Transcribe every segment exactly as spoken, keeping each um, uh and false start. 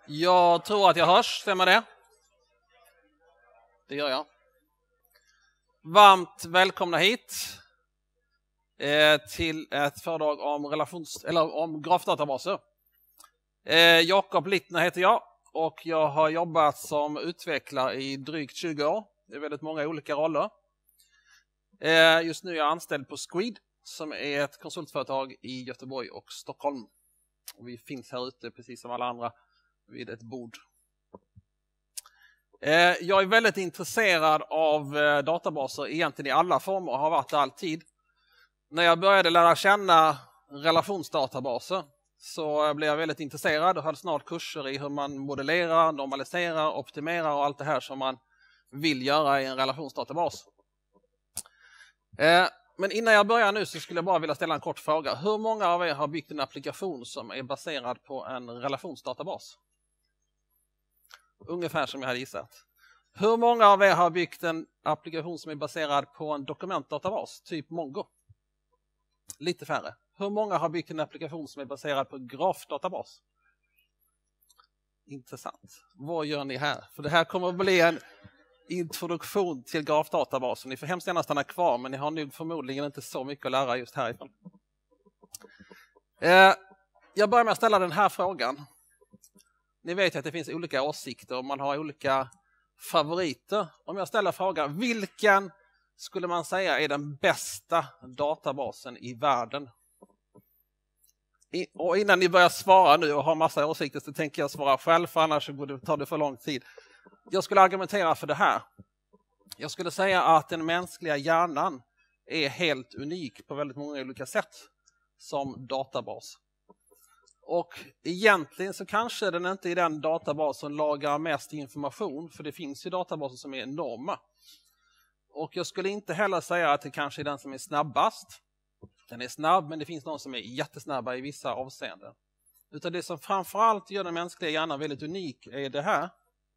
Jag tror att jag hörs, stämmer det? Det gör jag. Varmt välkomna hit eh, till ett föredrag om, relations, eller om grafdatabaser. Eh, Jakob Littner heter jag och jag har jobbat som utvecklare i drygt tjugo år. Det är väldigt många olika roller. Eh, just nu är jag anställd på Squid som är ett konsultföretag i Göteborg och Stockholm. Och vi finns här ute precis som alla andra vid ett bord. Jag är väldigt intresserad av databaser egentligen i alla former och har varit det alltid. När jag började lära känna relationsdatabaser så blev jag väldigt intresserad och hade snart kurser i hur man modellerar, normaliserar, optimerar och allt det här som man vill göra i en relationsdatabas. Men innan jag börjar nu så skulle jag bara vilja ställa en kort fråga. Hur många av er har byggt en applikation som är baserad på en relationsdatabas? Ungefär som jag hade gissat. Hur många av er har byggt en applikation som är baserad på en dokumentdatabas, typ Mongo? Lite färre. Hur många har byggt en applikation som är baserad på grafdatabas? Intressant. Vad gör ni här? För det här kommer att bli en introduktion till grafdatabasen. Ni får hemskt gärna stanna kvar, men ni har nu förmodligen inte så mycket att lära just härifrån. Eh, jag börjar med att ställa den här frågan. Ni vet att det finns olika åsikter och man har olika favoriter. Om jag ställer frågan, vilken skulle man säga är den bästa databasen i världen? I, och innan ni börjar svara nu och har massa åsikter så tänker jag svara själv, för annars tar det för lång tid. Jag skulle argumentera för det här. Jag skulle säga att den mänskliga hjärnan är helt unik på väldigt många olika sätt som databas. Och egentligen så kanske den inte är den databas som lagrar mest information, för det finns ju databaser som är enorma. Och jag skulle inte heller säga att det kanske är den som är snabbast. Den är snabb, men det finns någon som är jättesnabba i vissa avseenden. Utan det som framförallt gör den mänskliga hjärnan väldigt unik är det här,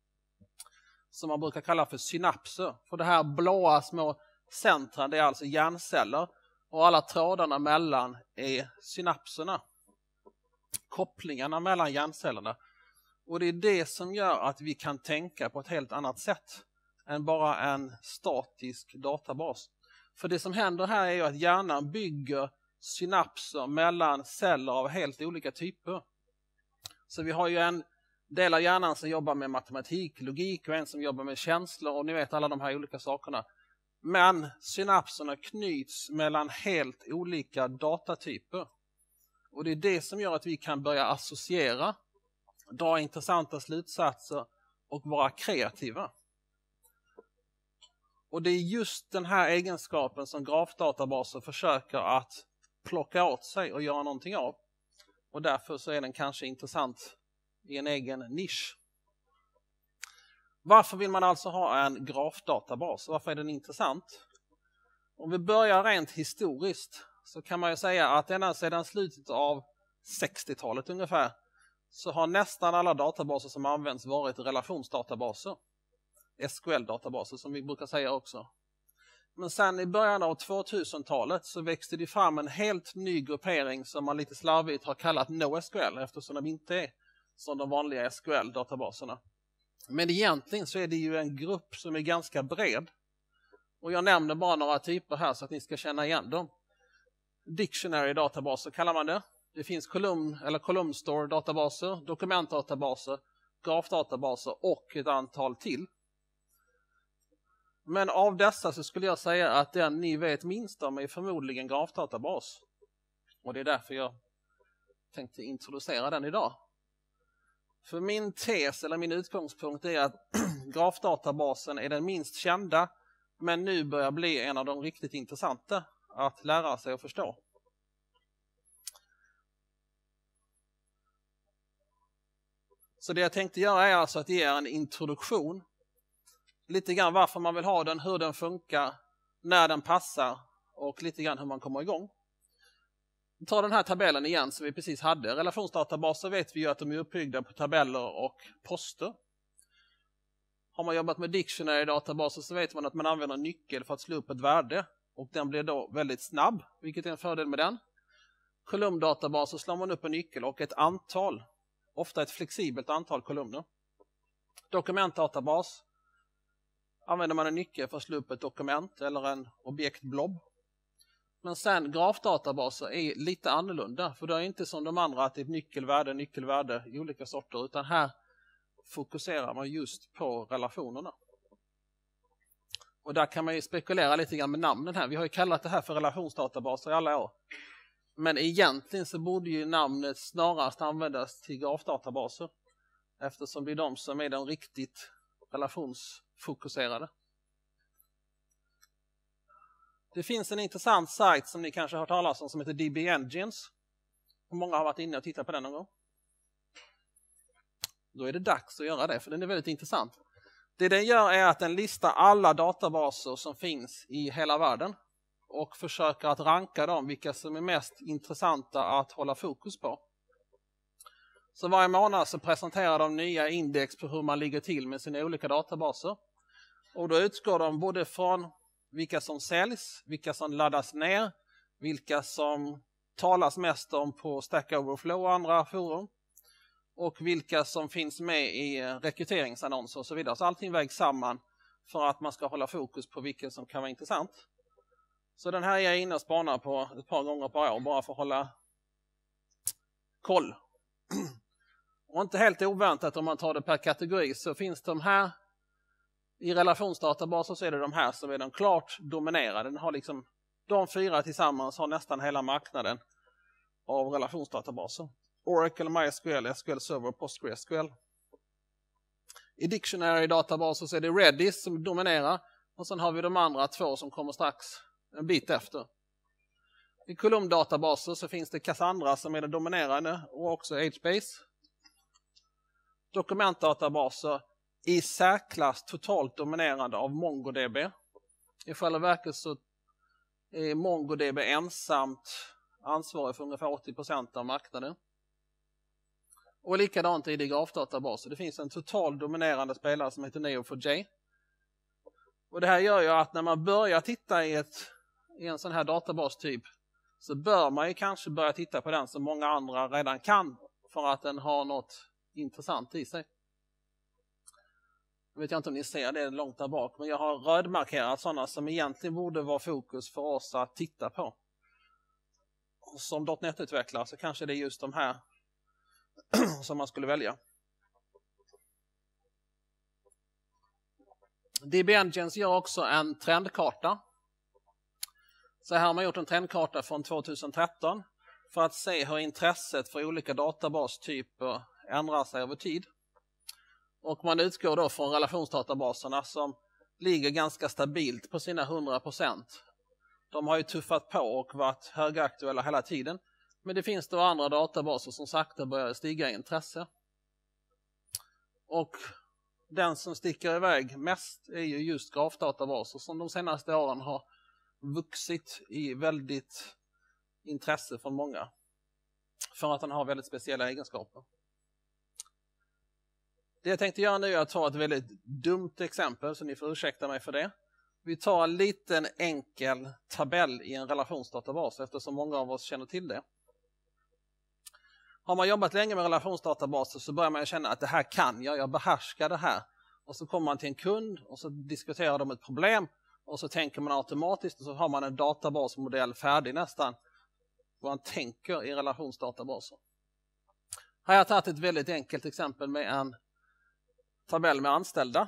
som man brukar kalla för synapser. För det här blåa små centra, det är alltså hjärnceller, och alla trådarna mellan är synapserna. Kopplingarna mellan hjärncellerna. Och det är det som gör att vi kan tänka på ett helt annat sätt än bara en statisk databas. För det som händer här är ju att hjärnan bygger synapser mellan celler av helt olika typer. Så vi har ju en del av hjärnan som jobbar med matematik, logik, och en som jobbar med känslor, och ni vet alla de här olika sakerna. Men synapserna knyts mellan helt olika datatyper. Och det är det som gör att vi kan börja associera, dra intressanta slutsatser och vara kreativa. Och det är just den här egenskapen som grafdatabaser försöker att plocka åt sig och göra någonting av. Och därför så är den kanske intressant i en egen nisch. Varför vill man alltså ha en grafdatabas? Varför är den intressant? Om vi börjar rent historiskt så kan man ju säga att ända sedan slutet av sextiotalet ungefär så har nästan alla databaser som används varit relationsdatabaser. S Q L-databaser som vi brukar säga också. Men sen i början av tvåtusentalet så växte det fram en helt ny gruppering som man lite slarvigt har kallat NoSQL, eftersom de inte är som de vanliga S Q L-databaserna. Men egentligen så är det ju en grupp som är ganska bred. Och jag nämner bara några typer här så att ni ska känna igen dem. Dictionary-databaser kallar man det. Det finns kolumn eller column store-databaser, dokumentdatabaser, grafdatabaser och ett antal till. Men av dessa så skulle jag säga att den ni vet minst om är förmodligen grafdatabas. Och det är därför jag tänkte introducera den idag. För min tes eller min utgångspunkt är att grafdatabasen är den minst kända, men nu börjar bli en av de riktigt intressanta att lära sig och förstå. Så det jag tänkte göra är alltså att ge er en introduktion. Lite grann varför man vill ha den, hur den funkar, när den passar och lite grann hur man kommer igång. Ta den här tabellen igen som vi precis hade. Relationsdatabaser vet vi ju att de är uppbyggda på tabeller och poster. Har man jobbat med dictionary-databaser så vet man att man använder en nyckel för att slå upp ett värde. Och den blir då väldigt snabb, vilket är en fördel med den. Kolumndatabaser slår man upp en nyckel och ett antal. ofta ett flexibelt antal kolumner. Dokumentdatabas. Använder man en nyckel för att slå upp ett dokument eller en objektblob. Men sen grafdatabaser är lite annorlunda, för det är inte som de andra att det är ett nyckelvärde, nyckelvärde i olika sorter, utan här fokuserar man just på relationerna. Och där kan man ju spekulera lite grann med namnen här. Vi har ju kallat det här för relationsdatabaser i alla år. Men egentligen så borde ju namnet snarast användas till grafdatabaser, eftersom det är de som är de riktigt relationsfokuserade. Det finns en intressant sajt som ni kanske har hört talas om som heter D B Engines. Och många har varit inne och tittat på den någon gång. Då är det dags att göra det, för den är väldigt intressant. Det den gör är att den listar alla databaser som finns i hela världen och försöker att ranka dem, vilka som är mest intressanta att hålla fokus på. Så varje månad så presenterar de nya index på hur man ligger till med sina olika databaser. Och då utgår de både från vilka som säljs, vilka som laddas ner, vilka som talas mest om på Stack Overflow och andra forum, och vilka som finns med i rekryteringsannonser och så vidare. Så allting vägs samman för att man ska hålla fokus på vilket som kan vara intressant. Så den här är jag inne och spanar på ett par gånger per år bara för att hålla koll. Och inte helt oväntat om man tar det per kategori, så finns de här i relationsdatabaser, så är det de här som är de klart dominerade. Den har liksom, de fyra tillsammans har nästan hela marknaden av relationsdatabaser. Oracle, MySQL, S Q L Server, PostgreSQL. I dictionary-databaser så är det Redis som dominerar, och sen har vi de andra två som kommer strax en bit efter. I kolumndatabaser så finns det Cassandra som är den dominerande, och också HBase. Dokumentdatabaser i särklass totalt dominerande av MongoDB. I själva verket så är MongoDB ensamt ansvarig för ungefär åttio procent av marknaden. Och likadant i det grafdatabaser. Det finns en total dominerande spelare som heter Neo four j. Och det här gör ju att när man börjar titta i, ett, i en sån här databastyp, så bör man ju kanske börja titta på den som många andra redan kan, för att den har något intressant i sig. Jag vet inte om ni ser det långt där bak, men jag har rödmarkerat sådana som egentligen borde vara fokus för oss att titta på. Och som .NET-utvecklare så kanske det är just de här som man skulle välja. D B Engines gör också en trendkarta. Så här har man gjort en trendkarta från tjugohundratretton för att se hur intresset för olika databastyper ändrar sig över tid. Och man utgår då från relationsdatabaserna som ligger ganska stabilt på sina hundra procent. De har ju tuffat på och varit högaktuella hela tiden. Men det finns då andra databaser som sakta börjar stiga i intresse. Och den som sticker iväg mest är ju just grafdatabaser som de senaste åren har vuxit i väldigt intresse från många. För att den har väldigt speciella egenskaper. Det jag tänkte göra nu är att ta ett väldigt dumt exempel, så ni får ursäkta mig för det. Vi tar en liten enkel tabell i en relationsdatabas, eftersom många av oss känner till det. Har man jobbat länge med relationsdatabaser så börjar man känna att det här kan jag, jag behärskar det här. Och så kommer man till en kund och så diskuterar de ett problem, och så tänker man automatiskt, och så har man en databasmodell färdig nästan, vad man tänker i relationsdatabaser. Här har jag tagit ett väldigt enkelt exempel med en tabell med anställda.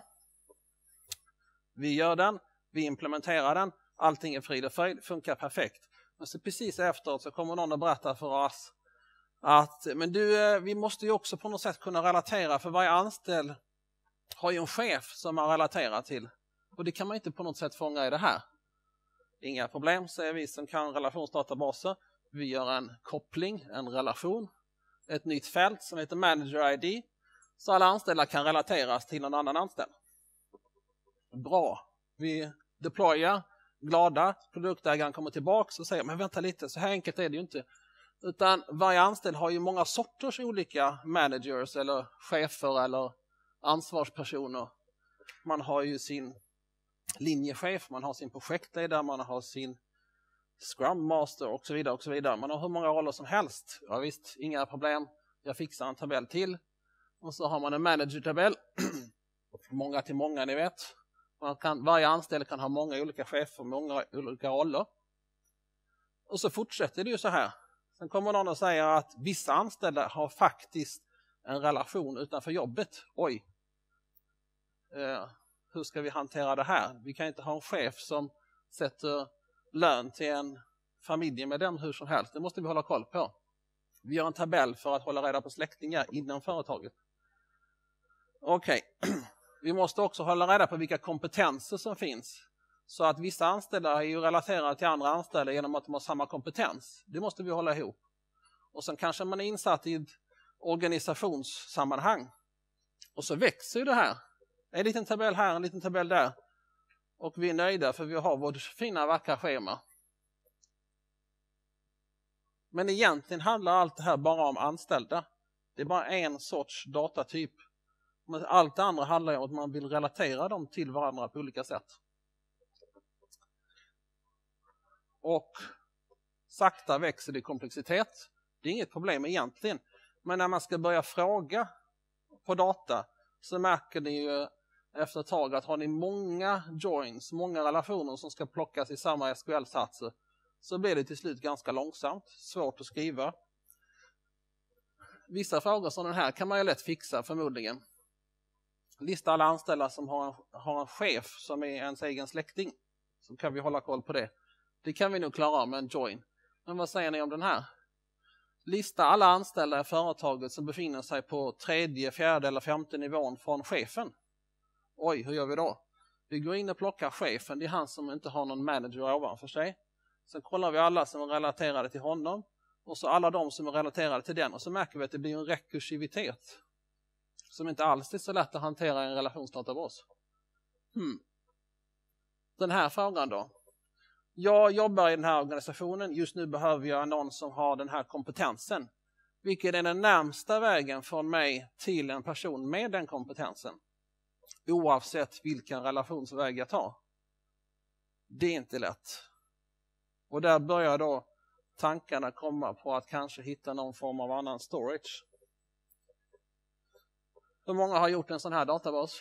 Vi gör den, vi implementerar den, allting är frid och fröjd, funkar perfekt. Men så precis efteråt så kommer någon att berätta för oss att men du, vi måste ju också på något sätt kunna relatera, för varje anställd har ju en chef som man relaterar till. Och det kan man inte på något sätt fånga i det här. Inga problem, säger vi som kan relationsdatabaser. Vi gör en koppling, en relation, ett nytt fält som heter Manager I D, så alla anställda kan relateras till någon annan anställd. Bra. Vi deployar, glada, produktägaren kommer tillbaka och säger, men vänta lite, så här enkelt är det ju inte. Utan varje anställd har ju många sorters olika managers eller chefer eller ansvarspersoner. Man har ju sin linjechef, man har sin projektledare, man har sin Scrum Master och så vidare och så vidare. Man har hur många roller som helst. Ja visst, inga problem. Jag fixar en tabell till. Och så har man en manager-tabell. Många till många, ni vet. Man kan, varje anställd kan ha många olika chefer, många olika roller. Och så fortsätter det ju så här. Sen kommer någon och säger att vissa anställda har faktiskt en relation utanför jobbet. Oj, eh, hur ska vi hantera det här? Vi kan inte ha en chef som sätter lön till en familj med dem hur som helst. Det måste vi hålla koll på. Vi gör en tabell för att hålla reda på släktingar inom företaget. Okej, okay. Vi måste också hålla reda på vilka kompetenser som finns. Så att vissa anställda är ju relaterade till andra anställda genom att de har samma kompetens. Det måste vi hålla ihop. Och sen kanske man är insatt i ett organisationssammanhang. Och så växer ju det här. En liten tabell här, en liten tabell där. Och vi är nöjda för vi har vårt fina vackra schema. Men egentligen handlar allt det här bara om anställda. Det är bara en sorts datatyp. Men allt det andra handlar om att man vill relatera dem till varandra på olika sätt. Och sakta växer det i komplexitet. Det är inget problem egentligen. Men när man ska börja fråga på data så märker ni ju efter ett tag att har ni många joins, många relationer som ska plockas i samma S Q L-satser så blir det till slut ganska långsamt, svårt att skriva. Vissa frågor som den här kan man ju lätt fixa förmodligen. Lista alla anställda som har en, har en chef som är ens egen släkting. Så kan vi hålla koll på det. Det kan vi nog klara med en join. Men vad säger ni om den här? Lista alla anställda i företaget som befinner sig på tredje, fjärde eller femte nivån från chefen. Oj, hur gör vi då? Vi går in och plockar chefen. Det är han som inte har någon manager ovanför sig. Sen kollar vi alla som är relaterade till honom. Och så alla de som är relaterade till den. Och så märker vi att det blir en rekursivitet. Som inte alls är så lätt att hantera i en relationsdatabas. Hmm. Den här frågan då. Jag jobbar i den här organisationen. Just nu behöver jag någon som har den här kompetensen. Vilken är den närmsta vägen från mig till en person med den kompetensen? Oavsett vilken relationsväg jag tar. Det är inte lätt. Och där börjar då tankarna komma på att kanske hitta någon form av annan storage. Hur många har gjort en sån här databas?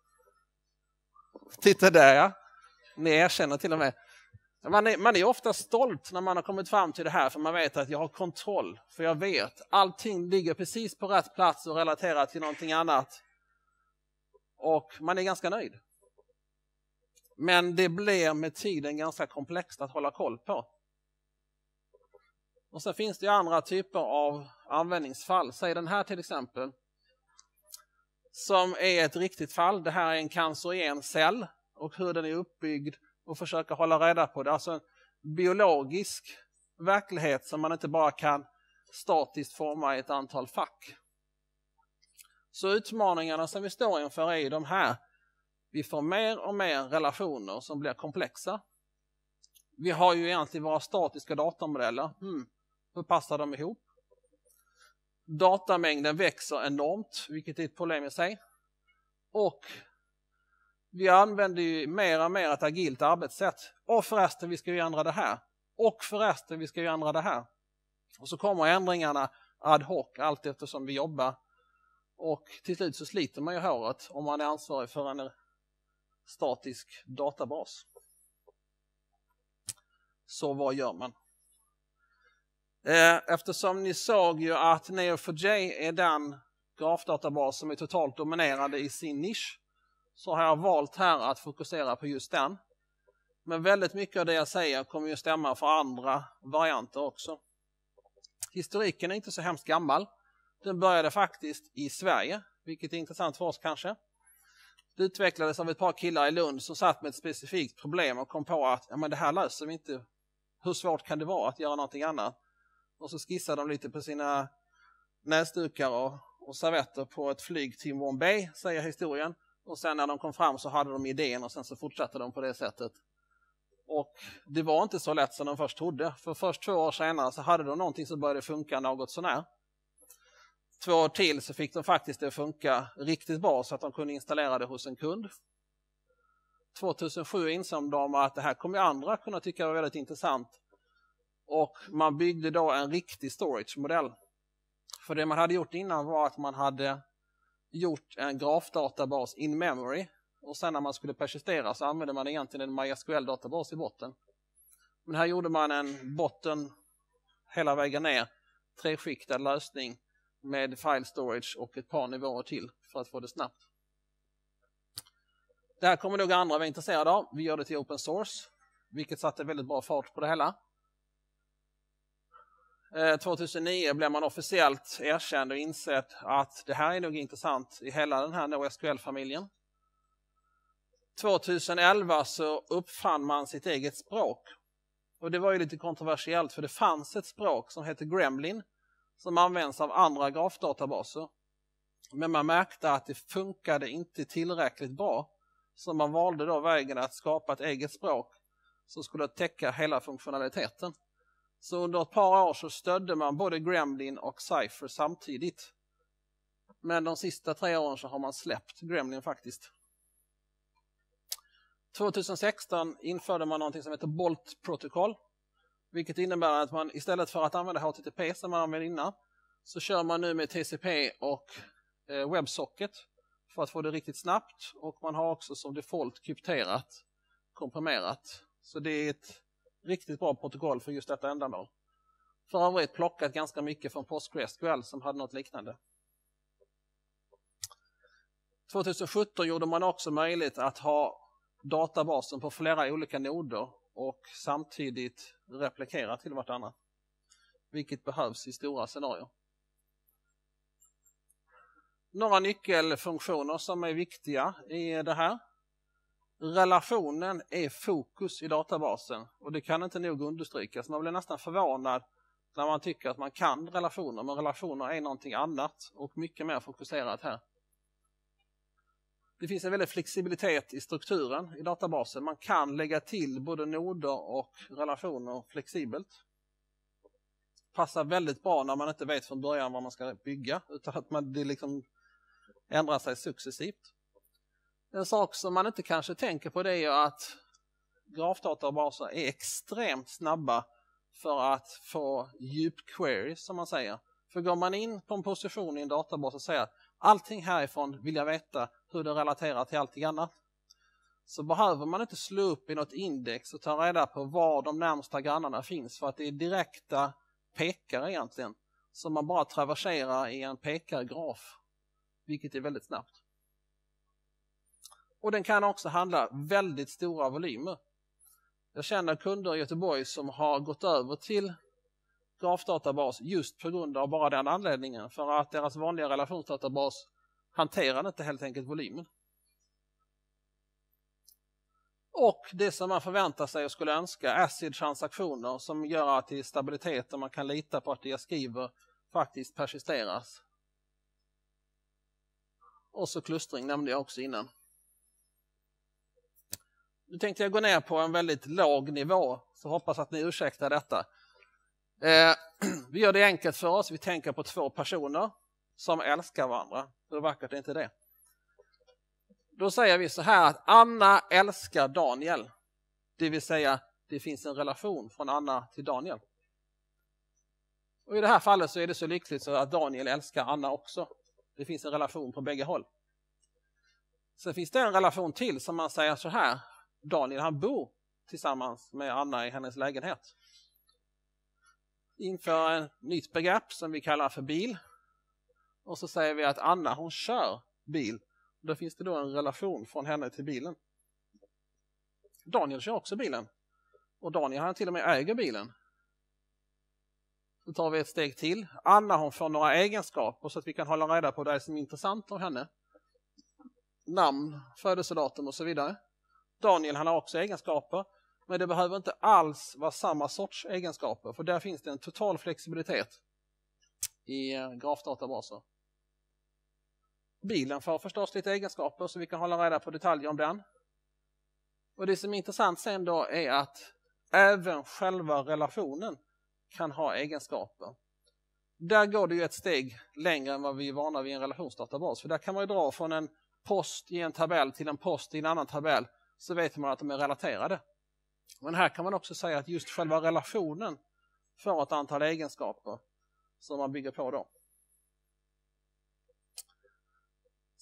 Titta där, ja. Ni erkänner till och med. Man är, man är ofta stolt när man har kommit fram till det här för man vet att jag har kontroll. För jag vet, allting ligger precis på rätt plats och relaterat till någonting annat. Och man är ganska nöjd. Men det blir med tiden ganska komplext att hålla koll på. Och så finns det ju andra typer av användningsfall. Säg den här till exempel. Som är ett riktigt fall. Det här är en cancerogen cell. Och hur den är uppbyggd. Och försöka hålla reda på det. Alltså en biologisk verklighet som man inte bara kan statiskt forma i ett antal fack. Så utmaningarna som vi står inför är de här. Vi får mer och mer relationer som blir komplexa. Vi har ju egentligen våra statiska datamodeller. Hmm. Hur passar de ihop? Datamängden växer enormt, vilket är ett problem i sig. Och vi använder ju mer och mer ett agilt arbetssätt. Och förresten, vi ska ju ändra det här. Och förresten, vi ska ju ändra det här. Och så kommer ändringarna ad hoc, allt eftersom vi jobbar. Och till slut så sliter man ju håret om man är ansvarig för en statisk databas. Så vad gör man? Eftersom ni såg ju att N E O four j är den grafdatabas som är totalt dominerande i sin nisch. Så har jag valt här att fokusera på just den. Men väldigt mycket av det jag säger kommer ju stämma för andra varianter också. Historiken är inte så hemskt gammal. Den började faktiskt i Sverige, vilket är intressant för oss kanske. Det utvecklades av ett par killar i Lund som satt med ett specifikt problem och kom på att ja, men det här löser vi inte. Hur svårt kan det vara att göra någonting annat? Och så skissade de lite på sina näsdukar och, och servetter på ett flyg till Bombay, säger historien. Och sen när de kom fram så hade de idén och sen så fortsatte de på det sättet. Och det var inte så lätt som de först trodde. För först två år senare så hade de någonting som började funka något sånär. Två år till så fick de faktiskt det funka riktigt bra så att de kunde installera det hos en kund. tjugohundrasju insåg de att det här kommer andra kunna tycka var väldigt intressant. Och man byggde då en riktig storage-modell För det man hade gjort innan var att man hade gjort en grafdatabas in memory och sen när man skulle persistera så använde man egentligen en MySQL-databas i botten. Men här gjorde man en botten hela vägen ner, treskiktad lösning med file storage och ett par nivåer till för att få det snabbt. Det här kommer nog andra vara intresserade av. Vi gör det till open source, vilket satte väldigt bra fart på det hela. tjugohundranio blev man officiellt erkänd och insett att det här är nog intressant i hela den här NoSQL-familjen. tjugoelva så uppfann man sitt eget språk. Och det var ju lite kontroversiellt för det fanns ett språk som heter Gremlin som används av andra grafdatabaser. Men man märkte att det funkade inte tillräckligt bra. Så man valde då vägen att skapa ett eget språk som skulle täcka hela funktionaliteten. Så under ett par år så stödde man både Gremlin och Cypher samtidigt. Men de sista tre åren så har man släppt Gremlin faktiskt. tjugohundrasexton införde man något som heter Bolt Protocol. Vilket innebär att man istället för att använda H T T P som man använde innan så kör man nu med T C P och eh, WebSocket för att få det riktigt snabbt. Och man har också som default krypterat, komprimerat. Så det är ett riktigt bra protokoll för just detta ändamål. För övrigt plockat ganska mycket från PostgreSQL som hade något liknande. tjugosjutton gjorde man också möjligt att ha databasen på flera olika noder och samtidigt replikera till vartannat. Vilket behövs i stora scenarier. Några nyckelfunktioner som är viktiga i det här. Relationen är fokus i databasen och det kan inte nog understrykas. Man blir nästan förvånad när man tycker att man kan relationer, men relationer är någonting annat och mycket mer fokuserat här. Det finns en väldigt flexibilitet i strukturen i databasen. Man kan lägga till både noder och relationer flexibelt. Passar väldigt bra när man inte vet från början vad man ska bygga utan att man, det liksom ändrar sig successivt. En sak som man inte kanske tänker på det är att grafdatabaser är extremt snabba för att få djupqueries som man säger. För går man in på en position i en databas och säger allting härifrån vill jag veta hur det relaterar till allting annat. Så behöver man inte slå upp i något index och ta reda på var de närmsta grannarna finns. För att det är direkta pekare egentligen. Som man bara traverserar i en pekargraf. Vilket är väldigt snabbt. Och den kan också handla väldigt stora volymer. Jag känner kunder i Göteborg som har gått över till grafdatabas just på grund av bara den anledningen. För att deras vanliga relationsdatabas hanterar inte helt enkelt volymen. Och det som man förväntar sig och skulle önska, ACID-transaktioner som gör att det är stabilitet och man kan lita på att det jag skriver faktiskt persisteras. Och så klustring nämnde jag också innan. Nu tänkte jag gå ner på en väldigt låg nivå, så hoppas att ni ursäktar detta. Eh, vi gör det enkelt för oss, vi tänker på två personer som älskar varandra. Hur vackert är inte det? Då säger vi så här att Anna älskar Daniel. Det vill säga, det finns en relation från Anna till Daniel. Och i det här fallet så är det så lyckligt så att Daniel älskar Anna också. Det finns en relation på bägge håll. Sen finns det en relation till som man säger så här. Daniel han bor tillsammans med Anna i hennes lägenhet. Inför en nytt begrepp som vi kallar för bil. Och så säger vi att Anna hon kör bil. Då finns det då en relation från henne till bilen. Daniel kör också bilen. Och Daniel han till och med äger bilen. Så tar vi ett steg till. Anna hon får några egenskaper så att vi kan hålla reda på det som är intressant om henne. Namn, födelsedatum och så vidare. Daniel han har också egenskaper. Men det behöver inte alls vara samma sorts egenskaper. För där finns det en total flexibilitet i grafdatabaser. Bilen får förstås lite egenskaper så vi kan hålla reda på detaljer om den. Och det som är intressant sen då är att även själva relationen kan ha egenskaper. Där går det ju ett steg längre än vad vi är vana vid i en relationsdatabas. För där kan man ju dra från en post i en tabell till en post i en annan tabell. Så vet man att de är relaterade. Men här kan man också säga att just själva relationen får ett antal egenskaper som man bygger på då.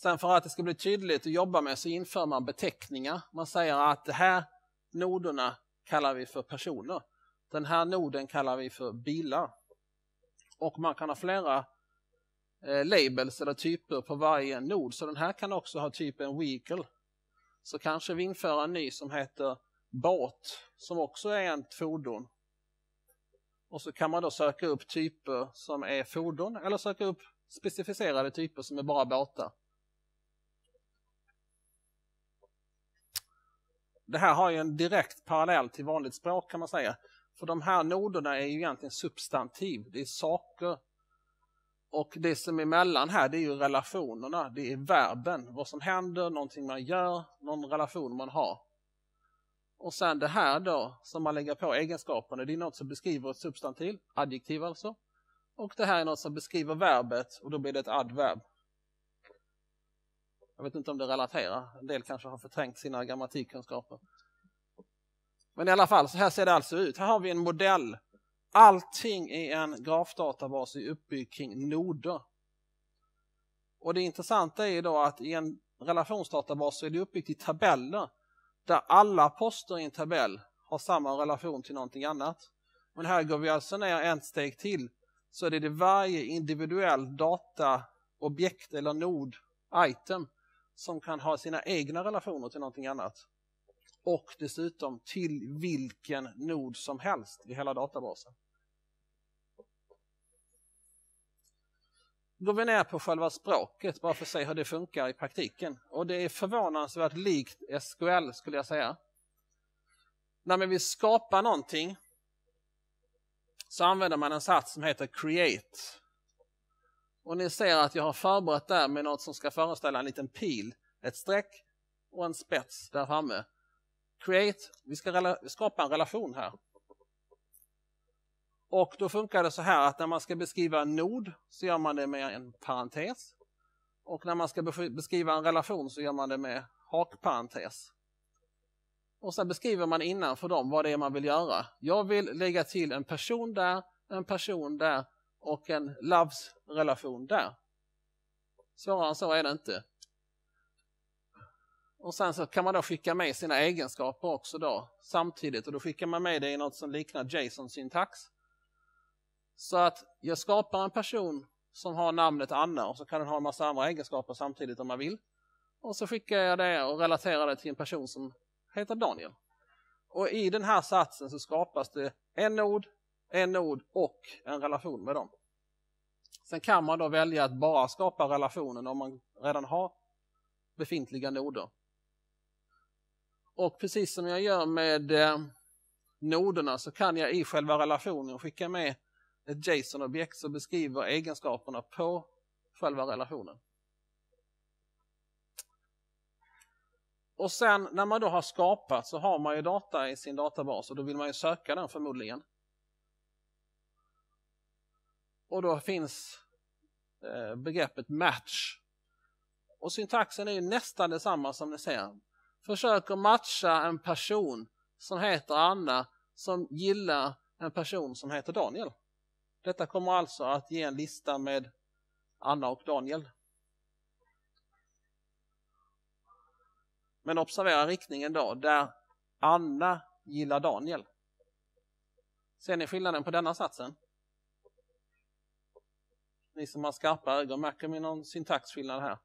Sen för att det ska bli tydligt att jobba med så inför man beteckningar. Man säger att de här noderna kallar vi för personer. Den här noden kallar vi för bilar. Och man kan ha flera eh, labels eller typer på varje nod. Så den här kan också ha typen vehicle. Så kanske vi inför en ny som heter båt, som också är ett fordon. Och så kan man då söka upp typer som är fordon eller söka upp specificerade typer som är bara båtar. Det här har ju en direkt parallell till vanligt språk kan man säga. För de här noderna är ju egentligen substantiv, det är saker. Och det som är emellan här, det är ju relationerna, det är verben. Vad som händer, någonting man gör, någon relation man har. Och sen det här då, som man lägger på egenskaperna, det är något som beskriver ett substantiv, adjektiv alltså. Och det här är något som beskriver verbet, och då blir det ett adverb. Jag vet inte om det relaterar, en del kanske har förträngt sina grammatikkunskaper. Men i alla fall, så här ser det alltså ut. Här har vi en modell. Allting i en grafdatabas är uppbyggd kring noder. Och det intressanta är ju då att i en relationsdatabas så är det uppbyggt i tabeller. Där alla poster i en tabell har samma relation till någonting annat. Men här går vi alltså ner en steg till. Så är det varje individuell dataobjekt eller nod, item, som kan ha sina egna relationer till någonting annat. Och dessutom till vilken nod som helst i hela databasen. Går vi ner på själva språket bara för att se hur det funkar i praktiken. Och det är förvånansvärt likt S Q L skulle jag säga. När man vill skapa någonting så använder man en sats som heter create. Och ni ser att jag har förberett där med något som ska föreställa en liten pil, ett streck och en spets där framme. Create, vi ska skapa en relation här. Och då funkar det så här att när man ska beskriva en nod så gör man det med en parentes. Och när man ska beskriva en relation så gör man det med hakparentes. Och sen beskriver man innan för dem vad det är man vill göra. Jag vill lägga till en person där, en person där och en loves-relation där. Svårare än så är det inte. Och sen så kan man då skicka med sina egenskaper också då samtidigt. Och då skickar man med det i något som liknar JSON-syntax. Så att jag skapar en person som har namnet Anna och så kan den ha en massa andra egenskaper samtidigt om man vill. Och så skickar jag det och relaterar det till en person som heter Daniel. Och i den här satsen så skapas det en nod, en nod och en relation med dem. Sen kan man då välja att bara skapa relationen om man redan har befintliga noder. Och precis som jag gör med eh, noderna så kan jag i själva relationen skicka med ett JSON-objekt som beskriver egenskaperna på själva relationen. Och sen när man då har skapat så har man ju data i sin databas och då vill man ju söka den förmodligen. Och då finns eh, begreppet match. Och syntaxen är ju nästan detsamma som ni ser. Försöker matcha en person som heter Anna som gillar en person som heter Daniel. Detta kommer alltså att ge en lista med Anna och Daniel. Men observera riktningen då, där Anna gillar Daniel. Ser ni skillnaden på denna satsen? Ni som har skarpa ögon, märker ni någon syntaxskillnad här?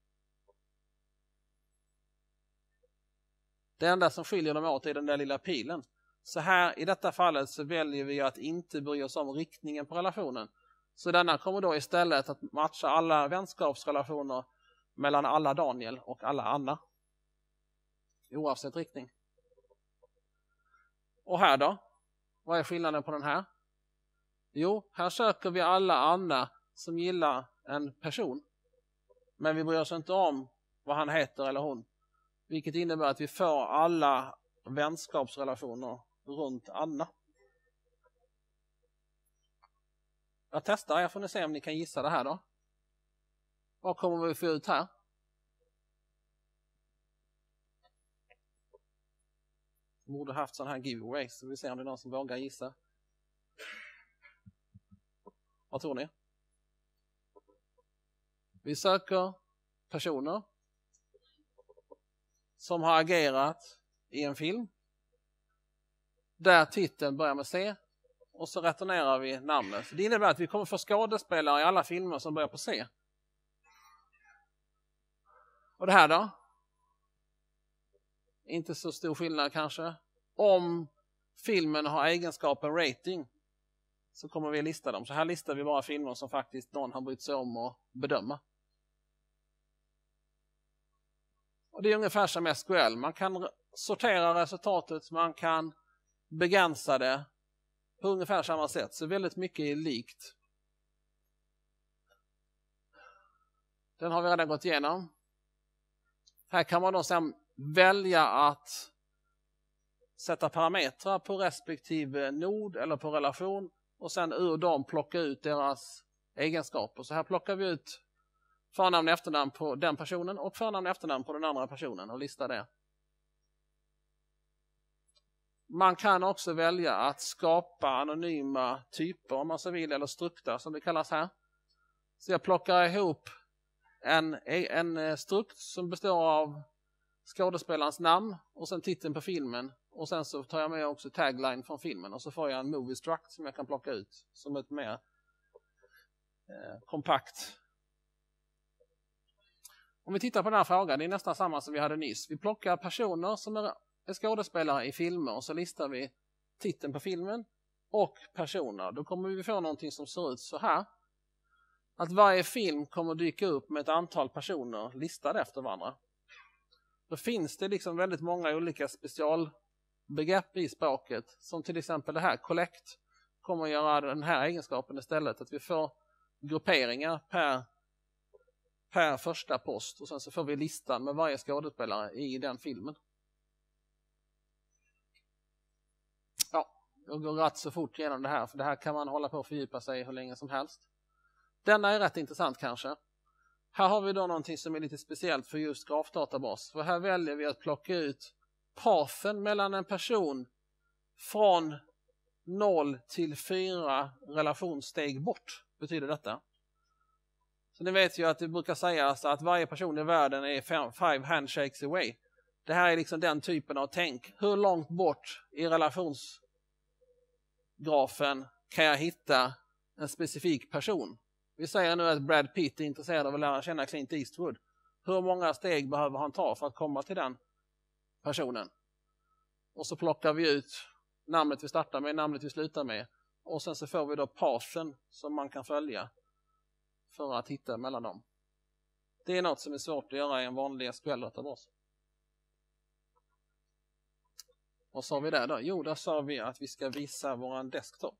Det enda som skiljer dem åt är den där lilla pilen. Så här i detta fallet så väljer vi att inte bry oss om riktningen på relationen. Så denna kommer då istället att matcha alla vänskapsrelationer mellan alla Daniel och alla Anna. Oavsett riktning. Och här då? Vad är skillnaden på den här? Jo, här söker vi alla Anna som gillar en person. Men vi bryr oss inte om vad han heter eller hon. Vilket innebär att vi får alla vänskapsrelationer runt Anna. Jag testar, jag får ni se om ni kan gissa det här då. Vad kommer vi få ut här? Borde haft sån här giveaway så vi ser om det är någon som vågar gissa. Vad tror ni? Vi söker personer som har agerat i en film. Där titeln börjar med C. Och så returnerar vi namnet. Det innebär att vi kommer få skådespelare i alla filmer som börjar på C. Och det här då? Inte så stor skillnad kanske. Om filmen har egenskapen rating så kommer vi lista dem. Så här listar vi bara filmer som faktiskt någon har brytt sig om att bedöma. Och det är ungefär som S Q L. Man kan sortera resultatet, man kan begränsa det på ungefär samma sätt. Så väldigt mycket är likt. Den har vi redan gått igenom. Här kan man då sedan välja att sätta parametrar på respektive nod eller på relation och sen ur dem plocka ut deras egenskaper. Så här plockar vi ut förnamn och efternamn på den personen och förnamn och efternamn på den andra personen och listar det. Man kan också välja att skapa anonyma typer om man så vill, eller strukta som det kallas här. Så jag plockar ihop en, en strukt som består av skådespelarens namn och sen titeln på filmen. Och sen så tar jag med också tagline från filmen och så får jag en movie struct som jag kan plocka ut som ett mer eh, kompakt. Om vi tittar på den här frågan, det är nästan samma som vi hade nyss. Vi plockar personer som är skådespelare i filmer och så listar vi titeln på filmen och personer. Då kommer vi få någonting som ser ut så här. Att varje film kommer dyka upp med ett antal personer listade efter varandra. Då finns det liksom väldigt många olika specialbegrepp i språket. Som till exempel det här, collect, kommer att göra den här egenskapen istället. Att vi får grupperingar per, per första post. Och sen så får vi listan med varje skådespelare i den filmen. Ja, jag går rätt så fort igenom det här. För det här kan man hålla på och fördjupa sig hur länge som helst. Denna är rätt intressant kanske. Här har vi då någonting som är lite speciellt för just grafdatabas. För här väljer vi att plocka ut pathen mellan en person från noll till fyra relationssteg bort, betyder detta. Så ni vet ju att det brukar sägas att varje person i världen är fem, five handshakes away. Det här är liksom den typen av tänk. Hur långt bort i relationsgrafen kan jag hitta en specifik person? Vi säger nu att Brad Pitt är intresserad av att lära känna Clint Eastwood. Hur många steg behöver han ta för att komma till den personen? Och så plockar vi ut namnet vi startar med, namnet vi slutar med. Och sen så får vi då pathen som man kan följa för att hitta mellan dem. Det är något som är svårt att göra i en vanlig S Q L-databas. Vad sa vi där då? Jo, där sa vi att vi ska visa våran desktop.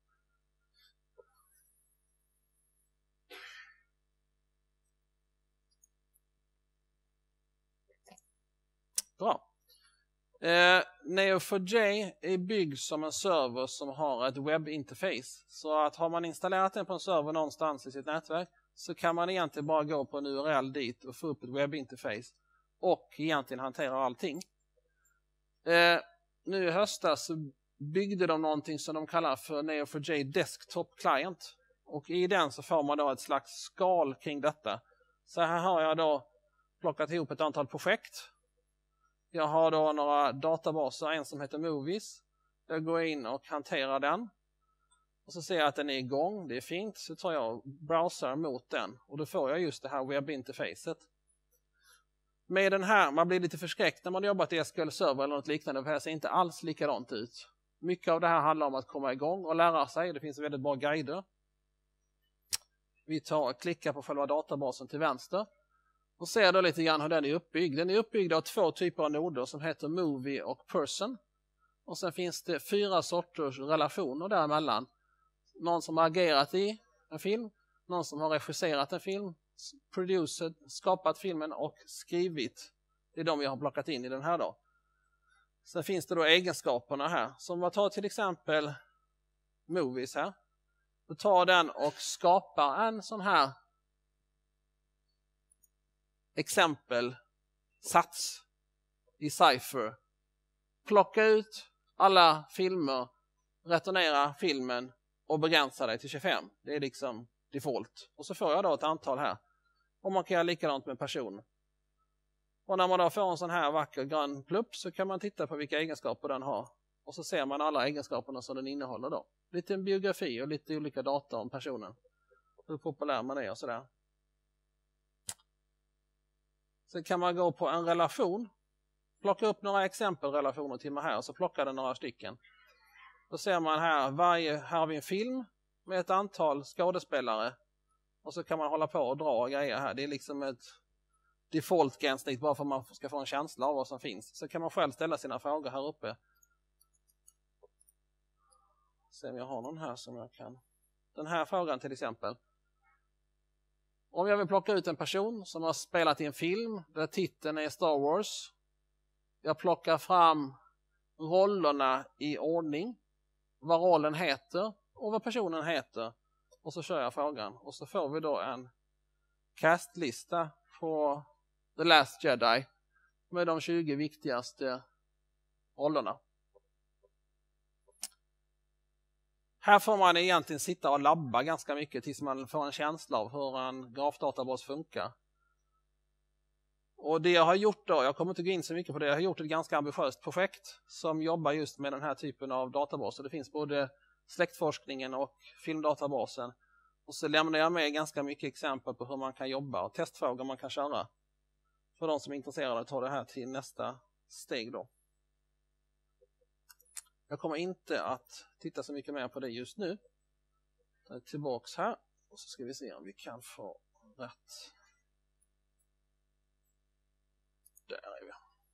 Bra. Eh, Neo four j är byggd som en server som har ett webbinterface. Så att har man installerat den på en server någonstans i sitt nätverk så kan man egentligen bara gå på en U R L dit och få upp ett webbinterface och egentligen hantera allting. Eh, nu i höstas så byggde de någonting som de kallar för Neo four j Desktop Client. Och i den så får man då ett slags skal kring detta. Så här har jag då plockat ihop ett antal projekt. Jag har då några databaser, en som heter Movies. Jag går in och hanterar den. Och så ser jag att den är igång, det är fint. Så tar jag och browsar mot den. Och då får jag just det här webbinterfacet. Med den här, man blir lite förskräckt när man jobbat i S Q L-server eller något liknande. För det ser inte alls likadant ut. Mycket av det här handlar om att komma igång och lära sig. Det finns väldigt bra guider. Vi tar och klickar på själva databasen till vänster. Och ser då lite grann hur den är uppbyggd. Den är uppbyggd av två typer av noder som heter Movie och Person. Och sen finns det fyra sorters relationer däremellan. Någon som har agerat i en film. Någon som har regisserat en film. Producerat, skapat filmen och skrivit. Det är de jag har plockat in i den här då. Sen finns det då egenskaperna här. Som man tar till exempel Movies här. Då tar den och skapar en sån här exempel sats i Cypher. Plocka ut alla filmer, returnera filmen och begränsa dig till tjugofem. Det är liksom default. Och så får jag då ett antal här. Och man kan göra likadant med person. Och när man då får en sån här vacker grön plupp så kan man titta på vilka egenskaper den har. Och så ser man alla egenskaperna som den innehåller då. Lite en biografi och lite olika data om personen. Hur populär man är och sådär. Sen kan man gå på en relation. Plocka upp några exempelrelationer till mig här och så plockar den några stycken. Då ser man här, varje, här har vi en film med ett antal skådespelare. Och så kan man hålla på och dra grejer här. Det är liksom ett default-gränssnitt bara för att man ska få en känsla av vad som finns. Så kan man själv ställa sina frågor här uppe. Se om jag har någon här som jag kan. Den här frågan till exempel. Om jag vill plocka ut en person som har spelat i en film där titeln är Star Wars. Jag plockar fram rollerna i ordning. Vad rollen heter och vad personen heter. Och så kör jag frågan. Och så får vi då en castlista på The Last Jedi. Med de tjugo viktigaste rollerna. Här får man egentligen sitta och labba ganska mycket tills man får en känsla av hur en grafdatabas funkar. Och det jag har gjort då, jag kommer inte gå in så mycket på det, jag har gjort ett ganska ambitiöst projekt som jobbar just med den här typen av databaser. Det finns både släktforskningen och filmdatabasen. Och så lämnar jag med ganska mycket exempel på hur man kan jobba och testfrågor man kan köra. För de som är intresserade att ta det här till nästa steg då. Jag kommer inte att titta så mycket mer på det just nu. Ta tillbaks här och så ska vi se om vi kan få rätt. Där är vi.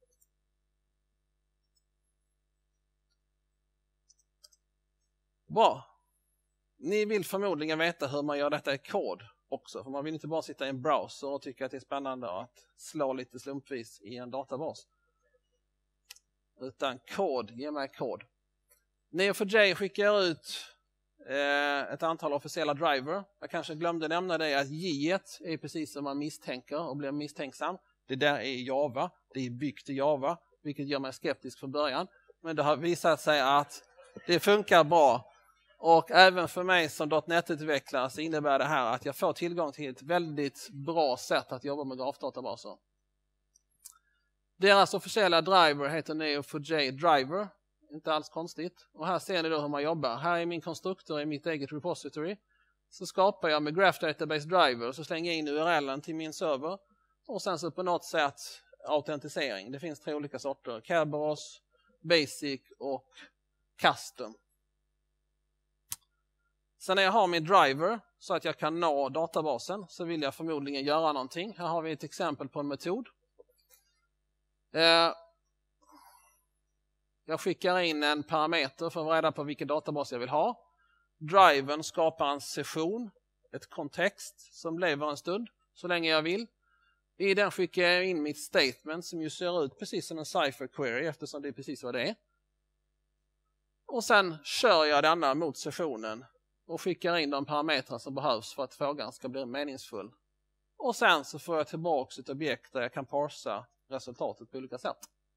Bra. Ni vill förmodligen veta hur man gör detta i kod också. För man vill inte bara sitta i en browser och tycka att det är spännande att slå lite slumpvis i en databas. Utan kod, ge mig kod. neo four j skickar ut eh, ett antal officiella driver. Jag kanske glömde nämna det att J är precis som man misstänker och blir misstänksam. Det där är Java, det är byggt i Java, vilket gör mig skeptisk från början. Men det har visat sig att det funkar bra. Och även för mig som .NET-utvecklare så innebär det här att jag får tillgång till ett väldigt bra sätt att jobba med grafdatabaser. Deras officiella driver heter neo four j Driver. Inte alls konstigt. Och här ser ni då hur man jobbar. Här är min konstruktor i mitt eget repository. Så skapar jag med Graph Database Driver. Så slänger jag in U R L:en till min server. Och sen så på något sätt autentisering. Det finns tre olika sorter. Kerberos, Basic och Custom. Sen när jag har min driver så att jag kan nå databasen så vill jag förmodligen göra någonting. Här har vi ett exempel på en metod. Eh, jag skickar in en parameter för att reda på vilken databas jag vill ha. Drivern skapar en session, ett kontext som lever en stund så länge jag vill. I den skickar jag in mitt statement som ju ser ut precis som en cipher query eftersom det är precis vad det är. Och sen kör jag denna mot sessionen och skickar in de parametrar som behövs för att frågan ska bli meningsfull. Och sen så får jag tillbaka ett objekt där jag kan parsa resultatet på olika sätt.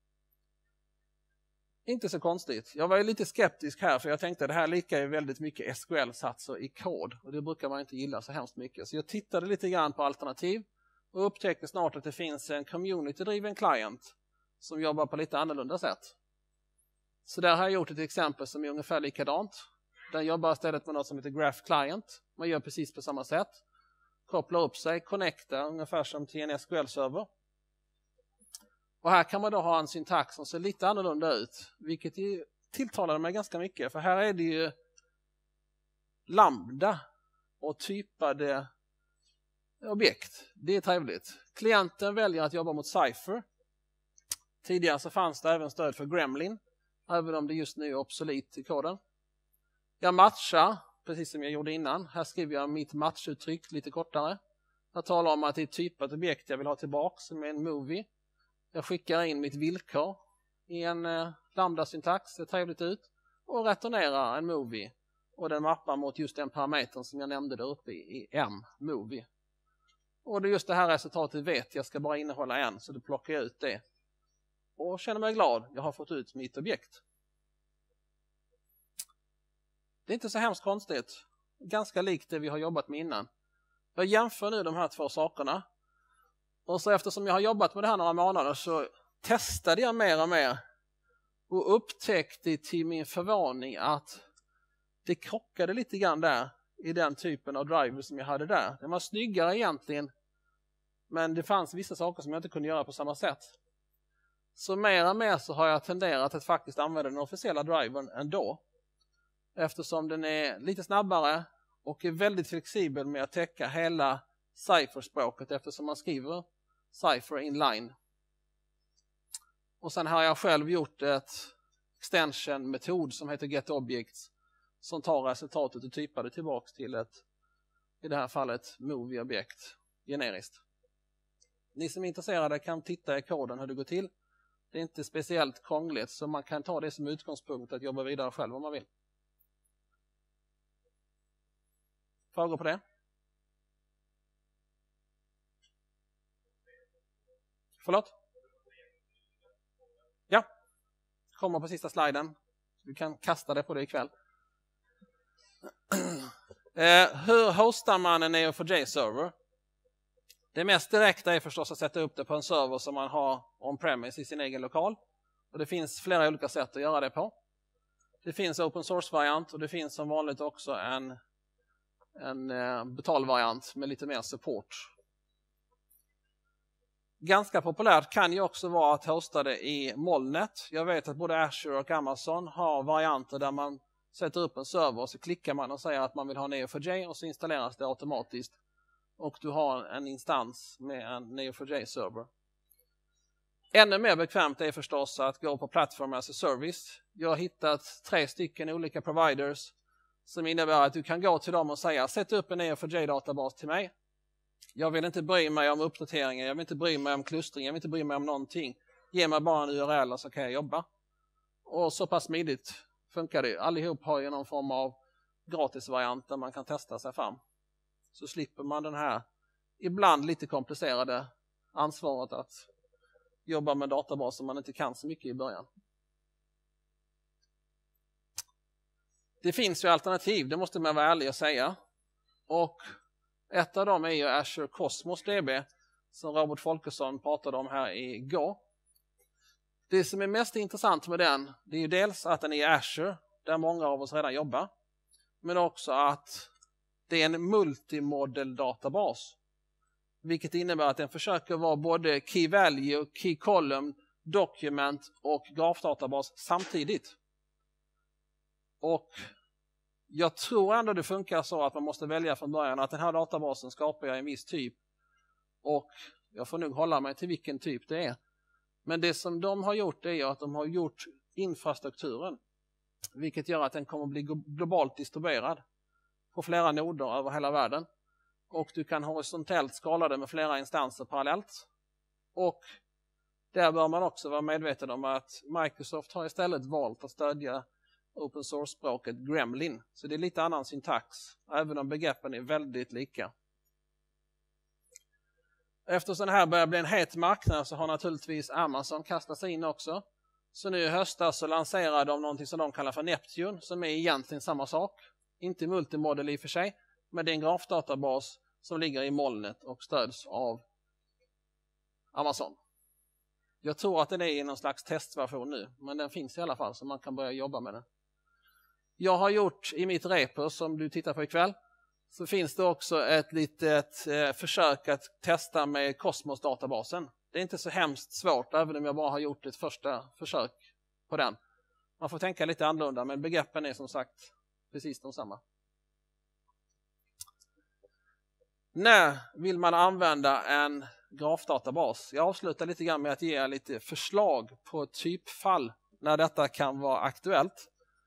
Inte så konstigt. Jag var ju lite skeptisk här för jag tänkte att det här likar ju väldigt mycket S Q L-satser i kod. Och det brukar man inte gilla så hemskt mycket. Så jag tittade lite grann på alternativ och upptäckte snart att det finns en community-driven client som jobbar på lite annorlunda sätt. Så där har jag gjort ett exempel som är ungefär likadant. Den jobbar istället med något som heter Graph Client. Man gör precis på samma sätt. Kopplar upp sig, connectar ungefär som till en S Q L-server. Och här kan man då ha en syntax som ser lite annorlunda ut. Vilket tilltalade mig ganska mycket. För här är det ju lambda och typade objekt. Det är trevligt. Klienten väljer att jobba mot Cypher. Tidigare så fanns det även stöd för Gremlin. Även om det just nu är obsolet i koden. Jag matchar, precis som jag gjorde innan. Här skriver jag mitt matchuttryck lite kortare. Jag talar om att det är ett typat objekt jag vill ha tillbaka som är en movie. Jag skickar in mitt villkor i en eh, lambda-syntax, det ser trevligt ut. Och returnerar en movie. Och den mappar mot just den parametern som jag nämnde där uppe i, i M-movie. Och det just det här resultatet vet jag ska bara innehålla en, så då plockar jag ut det. Och känner mig glad, jag har fått ut mitt objekt. Det är inte så hemskt konstigt. Ganska likt det vi har jobbat med innan. Jag jämför nu de här två sakerna. Och så eftersom jag har jobbat med det här några månader så testade jag mer och mer och upptäckte till min förvåning att det krockade lite grann där i den typen av driver som jag hade där. Den var snyggare egentligen, men det fanns vissa saker som jag inte kunde göra på samma sätt. Så mer och mer så har jag tenderat att faktiskt använda den officiella drivern ändå. Eftersom den är lite snabbare och är väldigt flexibel med att täcka hela Cypher-språket eftersom man skriver Cypher inline. Och sen har jag själv gjort ett extension-metod som heter getObjects som tar resultatet och typar det tillbaka till ett, i det här fallet, movie-objekt generiskt. Ni som är intresserade kan titta i koden hur det går till. Det är inte speciellt krångligt så man kan ta det som utgångspunkt att jobba vidare själv om man vill. Frågor på det? Förlåt? Ja, kommer på sista sliden. Du kan kasta det på det ikväll. eh, hur hostar man en neo four j-server? Det mest direkta är förstås att sätta upp det på en server som man har on-premise i sin egen lokal. Och det finns flera olika sätt att göra det på. Det finns open source-variant och det finns som vanligt också en, en eh, betalvariant med lite mer support. Ganska populärt kan ju också vara att hosta det i molnet. Jag vet att både Azure och Amazon har varianter där man sätter upp en server och så klickar man och säger att man vill ha neo four j och så installeras det automatiskt. Och du har en instans med en neo four j-server. Ännu mer bekvämt är förstås att gå på Platform as a Service. Jag har hittat tre stycken olika providers som innebär att du kan gå till dem och säga sätt upp en neo four j-databas till mig. Jag vill inte bry mig om uppdateringar, jag vill inte bry mig om klustring, jag vill inte bry mig om någonting. Ge mig bara en U R L och så kan jag jobba. Och så pass smidigt funkar det. Allihop har ju någon form av gratisvariant där man kan testa sig fram. Så slipper man den här ibland lite komplicerade ansvaret att jobba med databas som man inte kan så mycket i början. Det finns ju alternativ, det måste man vara ärlig och säga. Och ett av dem är ju Azure Cosmos D B som Robert Folkesson pratade om här igår. Det som är mest intressant med den, det är ju dels att den är Azure, där många av oss redan jobbar. Men också att det är en multimodel databas. Vilket innebär att den försöker vara både key value, key column, document och grafdatabas samtidigt. Och jag tror ändå det funkar så att man måste välja från början att den här databasen skapar jag en viss typ. Och jag får nog hålla mig till vilken typ det är. Men det som de har gjort är att de har gjort infrastrukturen. Vilket gör att den kommer att bli globalt distribuerad på flera noder över hela världen. Och du kan horisontellt skala det med flera instanser parallellt. Och där bör man också vara medveten om att Microsoft har istället valt att stödja open source-språket Gremlin. Så det är lite annan syntax, även om begreppen är väldigt lika. Eftersom det här börjar bli en het marknad så har naturligtvis Amazon kastat sig in också. Så nu i höstas så lanserar de någonting som de kallar för Neptune, som är egentligen samma sak. Inte multimodel i och för sig, men det är en grafdatabas som ligger i molnet och stöds av Amazon. Jag tror att den är i någon slags testversion nu, men den finns i alla fall så man kan börja jobba med den. Jag har gjort i mitt repo som du tittar på ikväll, så finns det också ett litet eh, försök att testa med Cosmos-databasen. Det är inte så hemskt svårt, även om jag bara har gjort ett första försök på den. Man får tänka lite annorlunda, men begreppen är som sagt precis de samma. När vill man använda en grafdatabas? Jag avslutar lite grann med att ge er lite förslag på typfall när detta kan vara aktuellt.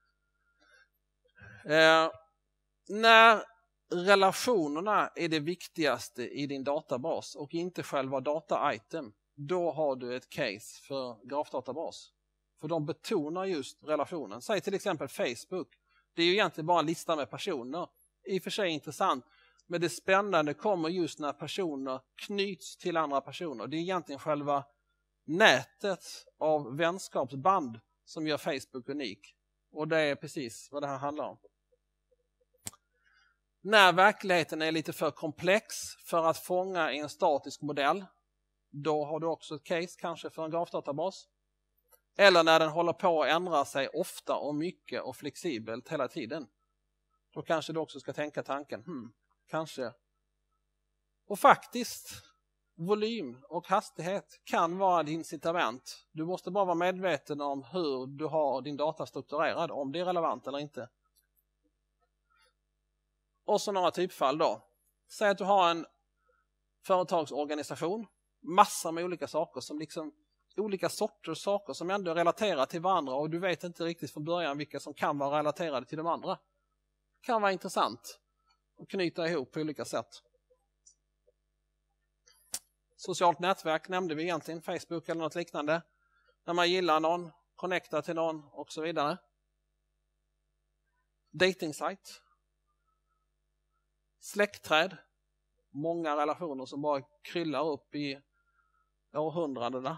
Eh, när relationerna är det viktigaste i din databas och inte själva data-item, då har du ett case för grafdatabas. För de betonar just relationen. Säg till exempel Facebook. Det är ju egentligen bara en lista med personer. I och för sig intressant. Men det spännande kommer just när personer knyts till andra personer. Det är egentligen själva nätet av vänskapsband som gör Facebook unik. Och det är precis vad det här handlar om. När verkligheten är lite för komplex för att fånga i en statisk modell, då har du också ett case kanske för en grafdatabas. Eller när den håller på att ändra sig ofta och mycket och flexibelt hela tiden. Då kanske du också ska tänka tanken, hmm, kanske. Och faktiskt, volym och hastighet kan vara ett incitament. Du måste bara vara medveten om hur du har din data strukturerad, om det är relevant eller inte. Och så några typfall då. Säg att du har en företagsorganisation, massor med olika saker som liksom olika sorters saker som ändå är relaterade till varandra och du vet inte riktigt från början vilka som kan vara relaterade till de andra. Det kan vara intressant att knyta ihop på olika sätt. Socialt nätverk nämnde vi egentligen, Facebook eller något liknande. När man gillar någon, connectar till någon och så vidare. Dating site. Släktträd. Många relationer som bara kryllar upp i århundradena.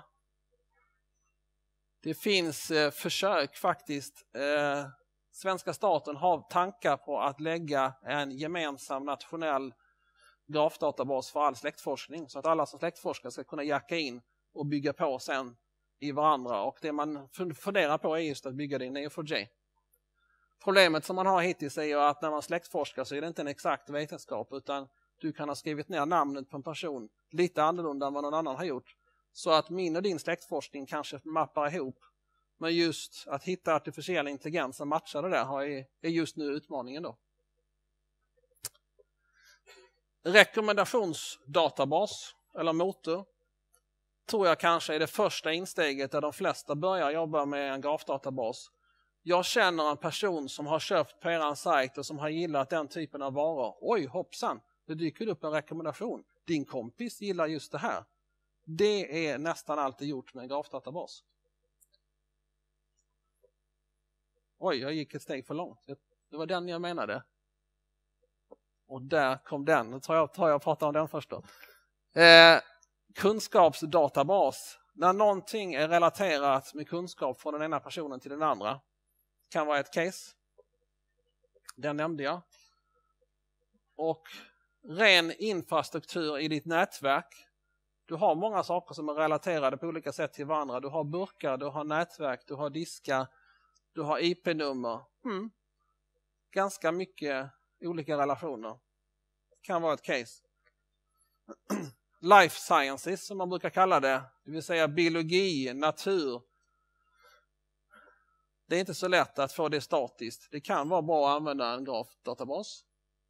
Det finns eh, försök faktiskt. Eh, svenska staten har tankar på att lägga en gemensam nationell grafdatabas för all släktforskning. Så att alla som släktforskar ska kunna jacka in och bygga på sen i varandra. Och det man funderar på är just att bygga det i neo four j. Problemet som man har hittills är ju att när man släktforskar så är det inte en exakt vetenskap utan du kan ha skrivit ner namnet på en person lite annorlunda än vad någon annan har gjort. Så att min och din släktforskning kanske mappar ihop. Men just att hitta artificiell intelligens och matcha det där är just nu utmaningen då. Rekommendationsdatabas eller motor tror jag kanske är det första insteget där de flesta börjar jobba med en grafdatabas. Jag känner en person som har köpt på eran sajt och som har gillat den typen av varor. Oj, hoppsan, det dyker upp en rekommendation. Din kompis gillar just det här. Det är nästan alltid gjort med en grafdatabas. Oj, jag gick ett steg för långt. Det var den jag menade. Och där kom den. Nu tar jag, tar jag och pratar om den först då. Eh, kunskapsdatabas. När någonting är relaterat med kunskap från den ena personen till den andra. Kan vara ett case. Den nämnde jag. Och ren infrastruktur i ditt nätverk. Du har många saker som är relaterade på olika sätt till varandra. Du har burkar, du har nätverk, du har diskar, du har I P-nummer. Mm. Ganska mycket olika relationer. Kan vara ett case. Life sciences som man brukar kalla det. Det vill säga biologi, natur. Det är inte så lätt att få det statiskt. Det kan vara bra att använda en grafdatabas.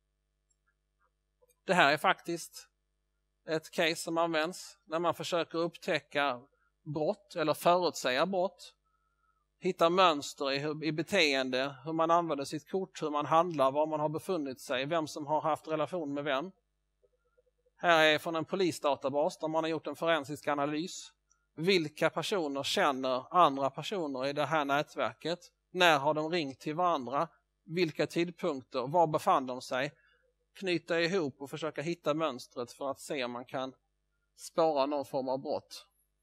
Det här är faktiskt ett case som används när man försöker upptäcka brott eller förutsäga brott. Hitta mönster i, i beteende, hur man använder sitt kort, hur man handlar, var man har befunnit sig, vem som har haft relation med vem. Här är från en polisdatabas där man har gjort en forensisk analys. Vilka personer känner andra personer i det här nätverket? När har de ringt till varandra? Vilka tidpunkter? Var befann de sig? Knyta ihop och försöka hitta mönstret för att se om man kan spåra någon form av brott.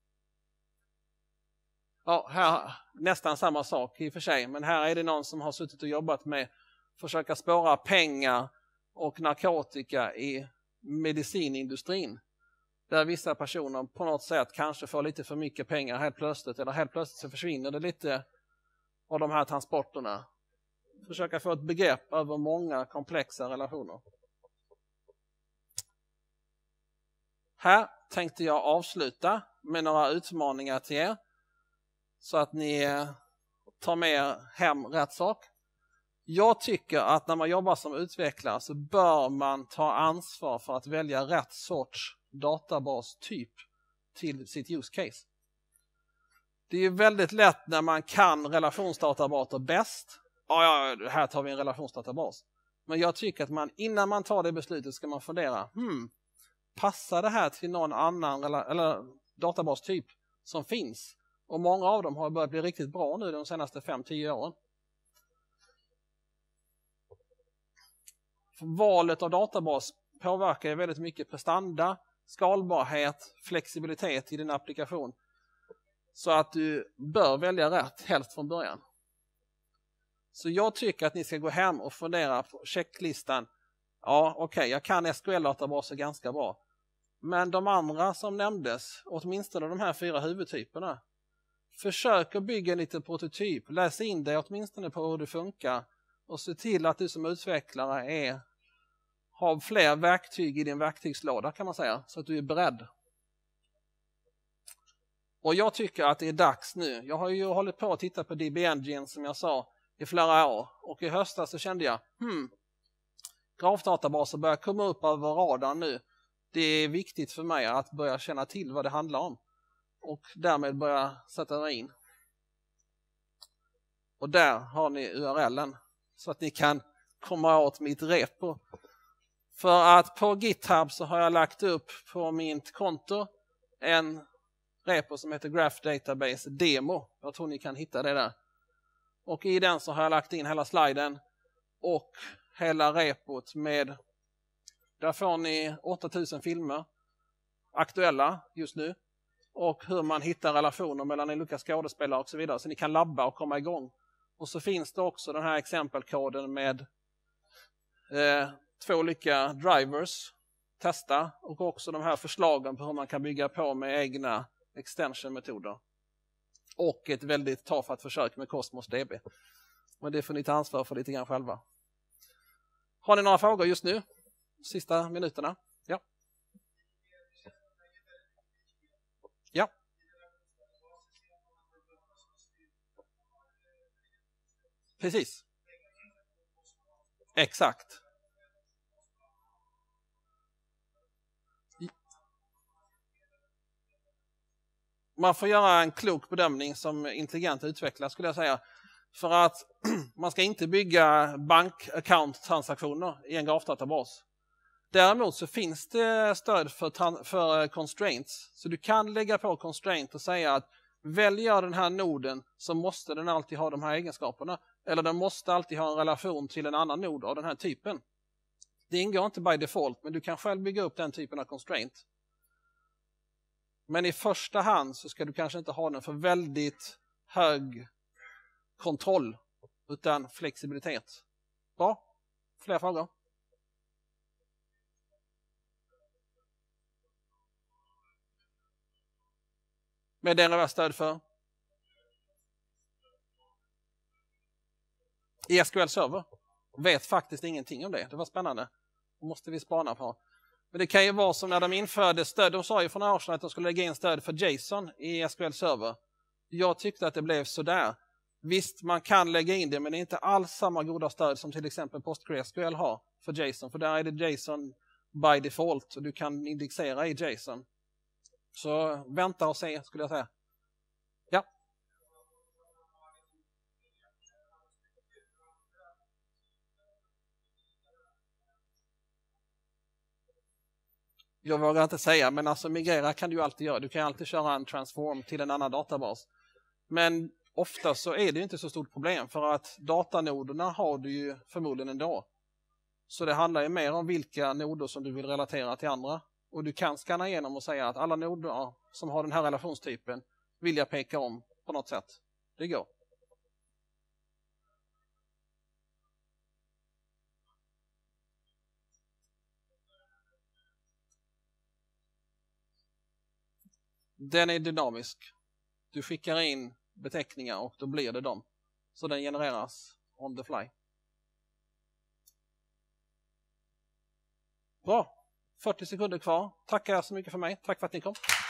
Ja, här nästan samma sak i och för sig, men här är det någon som har suttit och jobbat med att försöka spåra pengar och narkotika i medicinindustrin. Där vissa personer på något sätt kanske får lite för mycket pengar helt plötsligt, eller helt plötsligt så försvinner det lite av de här transporterna. Försöka få ett begrepp över många komplexa relationer. Här tänkte jag avsluta med några utmaningar till er. Så att ni tar med hem rätt sak. Jag tycker att när man jobbar som utvecklare så bör man ta ansvar för att välja rätt sorts databastyp till sitt use case. Det är väldigt lätt när man kan relationsdatabaser bäst. Ja, ja, här tar vi en relationsdatabas. Men jag tycker att man innan man tar det beslutet ska man fundera. Hmm, passar det här till någon annan eller databastyp som finns? Och många av dem har börjat bli riktigt bra nu de senaste fem till tio åren. Valet av databas påverkar väldigt mycket prestanda, skalbarhet, flexibilitet i din applikation. Så att du bör välja rätt, helst från början. Så jag tycker att ni ska gå hem och fundera på checklistan. Ja, okej, okay, jag kan S Q L-databaser ganska bra. Men de andra som nämndes, åtminstone de här fyra huvudtyperna, försök att bygga en liten prototyp, läs in det åtminstone på hur det funkar och se till att du som utvecklare är, har fler verktyg i din verktygslåda kan man säga, så att du är beredd. Och jag tycker att det är dags nu. Jag har ju hållit på att titta på D B Engine som jag sa i flera år och i höstas så kände jag, hmm, grafdatabaser börjar komma upp över radarn nu. Det är viktigt för mig att börja känna till vad det handlar om och därmed börja sätta mig in. Och där har ni U R L:en så att ni kan komma åt mitt repo. För att på GitHub så har jag lagt upp på mitt konto en repo som heter Graph Database Demo. Jag tror ni kan hitta det där. Och i den så har jag lagt in hela sliden och hela repot med, där får ni åtta tusen filmer aktuella just nu och hur man hittar relationer mellan olika skådespelare och så vidare så ni kan labba och komma igång. Och så finns det också den här exempelkoden med eh, två olika drivers, testa och också de här förslagen på hur man kan bygga på med egna extension-metoder. Och ett väldigt tafatt försök med Cosmos D B. Men det får ni ta ansvar för lite grann själva. Har ni några frågor just nu? Sista minuterna? Ja. Ja. Precis. Exakt. Man får göra en klok bedömning som intelligent utvecklare skulle jag säga. För att man ska inte bygga bank-account-transaktioner i en grafdatabas. Däremot så finns det stöd för, för constraints. Så du kan lägga på constraint och säga att väljer den här noden så måste den alltid ha de här egenskaperna. Eller den måste alltid ha en relation till en annan nod av den här typen. Det ingår inte by default, men du kan själv bygga upp den typen av constraint. Men i första hand så ska du kanske inte ha den för väldigt hög kontroll utan flexibilitet. Bra? Fler frågor? Med det är stöd för? I S Q L Server. Vet faktiskt ingenting om det. Det var spännande. Det måste vi spana på. Men det kan ju vara som när de införde stöd. De sa ju för några år sedan att de skulle lägga in stöd för JSON i S Q L Server. Jag tyckte att det blev sådär. Visst, man kan lägga in det, men det är inte alls samma goda stöd som till exempel PostgreSQL har för JSON. För där är det JSON by default och du kan indexera i JSON. Så vänta och se skulle jag säga. Ja. Jag vågar inte säga, men alltså migrera kan du alltid göra. Du kan alltid köra en transform till en annan databas. Men ofta så är det inte så stort problem för att datanoderna har du ju förmodligen ändå. Så det handlar ju mer om vilka noder som du vill relatera till andra. Och du kan scanna igenom och säga att alla noder som har den här relationstypen vill jag peka om på något sätt. Det går. Den är dynamisk. Du skickar in beteckningar och då blir det dem. Så den genereras on the fly. Bra. fyrtio sekunder kvar. Tackar så mycket för mig. Tack för att ni kom.